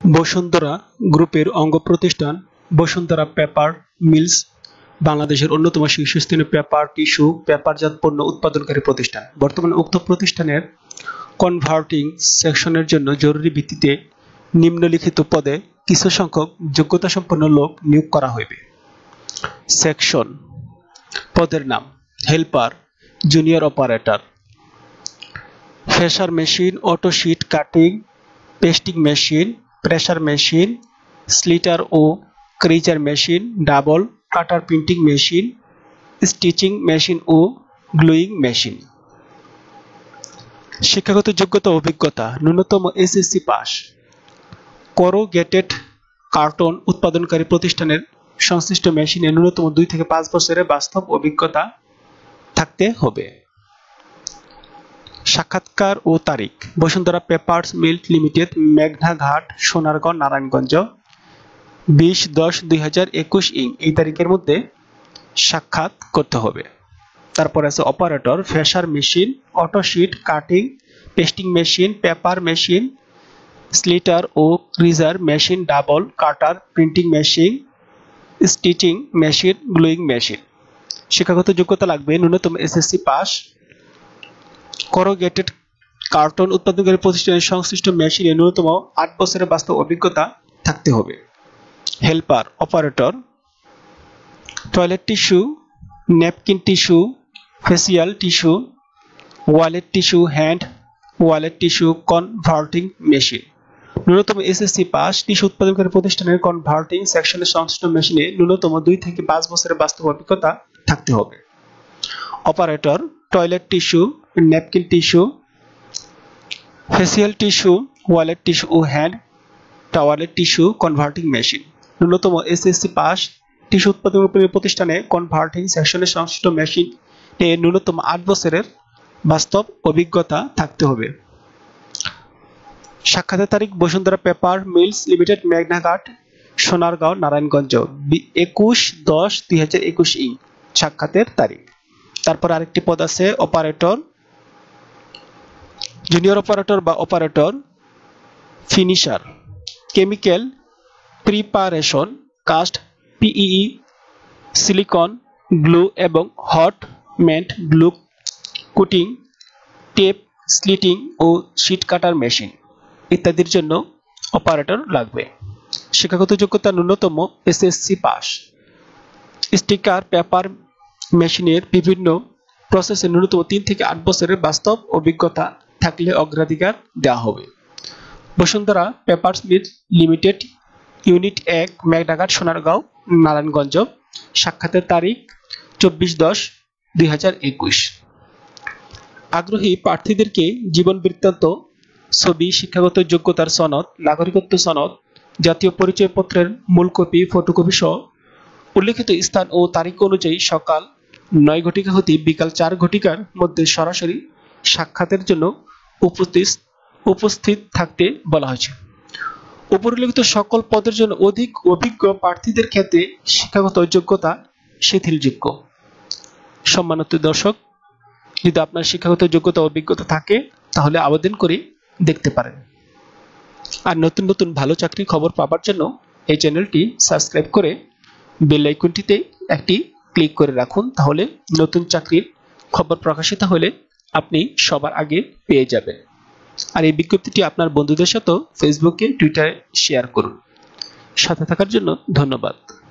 বসুন্ধরা গ্রুপের অঙ্গ প্রতিষ্ঠান বসুন্ধরা পেপার মিলস বাংলাদেশের অন্যতম শীর্ষস্থানীয় পেপার, টিস্যু, পেপারজাত পণ্য উৎপাদনকারী প্রতিষ্ঠান। বর্তমানে উক্ত প্রতিষ্ঠানের কনভার্টিং সেকশনের জন্য জরুরি ভিত্তিতে নিম্নলিখিত পদে কিছু সংখ্যক যোগ্যতাসম্পন্ন লোক নিয়োগ করা হইবে। সেকশন পদের নাম: helper, junior operator, fresher machine, auto sheet cutting, pasting machine, presser machine, slitter ও creaser machine, double cutter printing machine, stitching machine ও গ্লুইং মেশিন। শিক্ষাগত যোগ্যতা ও অভিজ্ঞতা: ন্যূনতম এসএসসি পাস। করোগেটেড কার্টন উৎপাদনকারী প্রতিষ্ঠানের সংশ্লিষ্ট মেশিনে ন্যূনতম 2 থেকে 5 বছরের বাস্তব অভিজ্ঞতা থাকতে হবে। সাক্ষাৎকার ও তারিখ: বসুন্ধরা পেপারস মিল লিমিটেড, মেঘনা ঘাট, সোনারগাঁও, নারায়ণগঞ্জ, 20/10/2021 এই তারিখের মধ্যে সাক্ষাৎ করতে হবে। তারপর আছে operator, fresher machine, auto sheet cutting, pasting machine, paper machine, slitter ও creaser machine, double cutter printing machine, stitching machine, gluing machine. শিক্ষাগত যোগ্যতা লাগবে ন্যূনতম এসএসসি পাস। করোগেটেড কার্টন উৎপাদনকারী প্রতিষ্ঠানের সংশ্লিষ্ট মেশিনে ন্যূনতম 8 বছরের বাস্তব অভিজ্ঞতা থাকতে হবে। Helper, operator, toilet tissue, napkin tissue, facial tissue, wallet tissue, hand wallet tissue converting machine. ন্যূনতম এসএসসি পাস। টিস্যু উৎপাদনকারী প্রতিষ্ঠানের কনভার্টিং সেকশনের সংশ্লিষ্ট মেশিনে ন্যূনতম 2 থেকে 5 বছরের বাস্তব অভিজ্ঞতা থাকতে হবে। Operator, toilet tissue, napkin tissue, facial tissue, wallet tissue ও hand towel tissue converting machine. ন্যূনতম এসএসসি পাস। টিস্যু উৎপাদনকারী প্রতিষ্ঠানে কনভার্টিং সেকশনের সংশ্লিষ্ট মেশিন এ ন্যূনতম 8 বছরের বাস্তব অভিজ্ঞতা থাকতে হবে। সাক্ষাতের তারিখ: বসুন্ধরা পেপার মিলস লিমিটেড, মেঘনা ঘাট, সোনারগাঁও, নারায়ণগঞ্জ, 21/10/2021 সাক্ষাতের তারিখ। তারপর আরেকটি পদ আছে অপারেটর, জুনিয়র অপারেটর বা operator finisher, chemical preparation, cast, PE, silicon, glue এবং hot melt glue coating, tape, slitting ও শিট কাটার মেশিন ইত্যাদির জন্য অপারেটর লাগবে। শিক্ষাগত যোগ্যতা ন্যূনতম এসএসসি পাস। স্টিকার পেপার মেশিনের বিভিন্ন প্রসেসে ন্যূনতম 3 থেকে 8 বছরের বাস্তব অভিজ্ঞতা থাকলে অগ্রাধিকার দেওয়া হবে। Bashundhara papers mill limited, unit 1, মেঘনা ঘাট, সোনারগাঁও, নারায়ণগঞ্জ। সাক্ষাতের তারিখ 24/10/2021। আগ্রহী প্রার্থীদেরকে জীবন বৃত্তান্ত, ছবি, শিক্ষাগত যোগ্যতার সনদ, নাগরিকত্ব সনদ, জাতীয় পরিচয়পত্রের মূল কপি, ফটোকপি সহ উল্লেখিত স্থান ও তারিখ অনুযায়ী সকাল 9 ঘটিকা হতে বিকাল 4 ঘটিকার মধ্যে সরাসরি সাক্ষাতের জন্য উপস্থিত থাকতে বলা হয়েছে। উপরিল্লিখিত সকল পদের জন্য অধিক অভিজ্ঞ প্রার্থীদের ক্ষেত্রে শিক্ষাগত যোগ্যতা শিথিলযোগ্য। সম্মানিত দর্শক, যদি আপনার শিক্ষাগত যোগ্যতা অভিজ্ঞতা থাকে তাহলে আবেদন করে দেখতে পারেন। আর নতুন নতুন ভালো চাকরির খবর পাওয়ার জন্য এই চ্যানেলটি সাবস্ক্রাইব করে বেল আইকনটিতে একটি ক্লিক করে রাখুন, তাহলে নতুন চাকরির খবর প্রকাশিত হলে আপনি সবার আগে পেয়ে যাবেন। আর এই বিজ্ঞপ্তিটি আপনার বন্ধুদের সাথে ফেসবুকে, টুইটারে শেয়ার করুন। সাথে থাকার জন্য ধন্যবাদ।